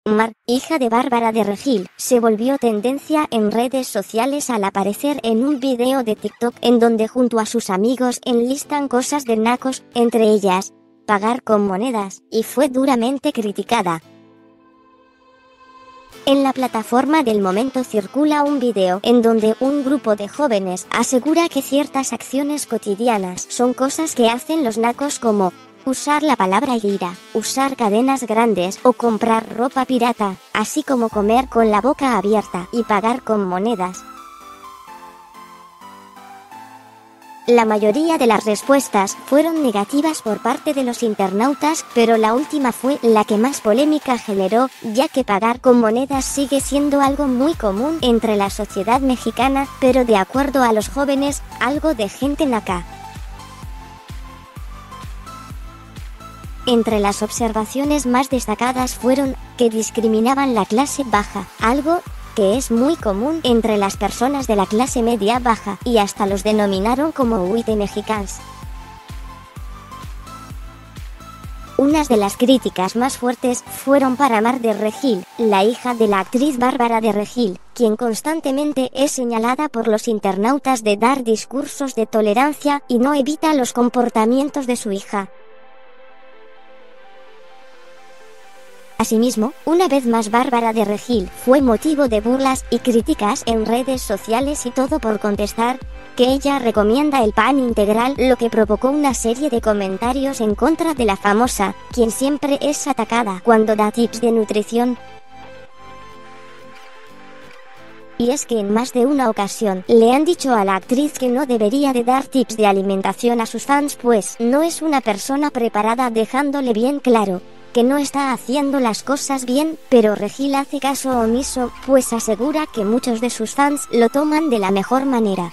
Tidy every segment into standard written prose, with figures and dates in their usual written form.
Mar, hija de Bárbara de Regil, se volvió tendencia en redes sociales al aparecer en un video de TikTok en donde junto a sus amigos enlistan cosas de nacos, entre ellas, pagar con monedas, y fue duramente criticada. En la plataforma del momento circula un video en donde un grupo de jóvenes asegura que ciertas acciones cotidianas son cosas que hacen los nacos como usar la palabra gira, usar cadenas grandes o comprar ropa pirata, así como comer con la boca abierta y pagar con monedas. La mayoría de las respuestas fueron negativas por parte de los internautas, pero la última fue la que más polémica generó, ya que pagar con monedas sigue siendo algo muy común entre la sociedad mexicana, pero de acuerdo a los jóvenes, algo de gente naca. Entre las observaciones más destacadas fueron que discriminaban la clase baja, algo que es muy común entre las personas de la clase media baja, y hasta los denominaron como huite mexicans. Unas de las críticas más fuertes fueron para Mar de Regil, la hija de la actriz Bárbara de Regil, quien constantemente es señalada por los internautas de dar discursos de tolerancia y no evita los comportamientos de su hija. Asimismo, una vez más Bárbara de Regil fue motivo de burlas y críticas en redes sociales y todo por contestar que ella recomienda el pan integral, lo que provocó una serie de comentarios en contra de la famosa, quien siempre es atacada cuando da tips de nutrición. Y es que en más de una ocasión le han dicho a la actriz que no debería de dar tips de alimentación a sus fans, pues no es una persona preparada, dejándole bien claro que no está haciendo las cosas bien, pero Regil hace caso omiso, pues asegura que muchos de sus fans lo toman de la mejor manera.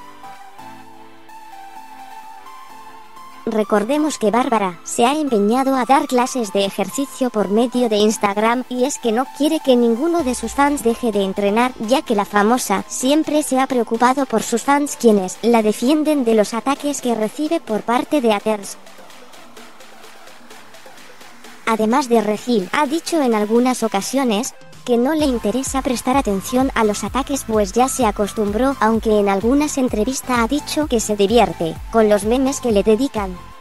Recordemos que Bárbara se ha empeñado a dar clases de ejercicio por medio de Instagram, y es que no quiere que ninguno de sus fans deje de entrenar, ya que la famosa siempre se ha preocupado por sus fans, quienes la defienden de los ataques que recibe por parte de haters. Además de Regil, ha dicho en algunas ocasiones que no le interesa prestar atención a los ataques, pues ya se acostumbró, aunque en algunas entrevistas ha dicho que se divierte con los memes que le dedican.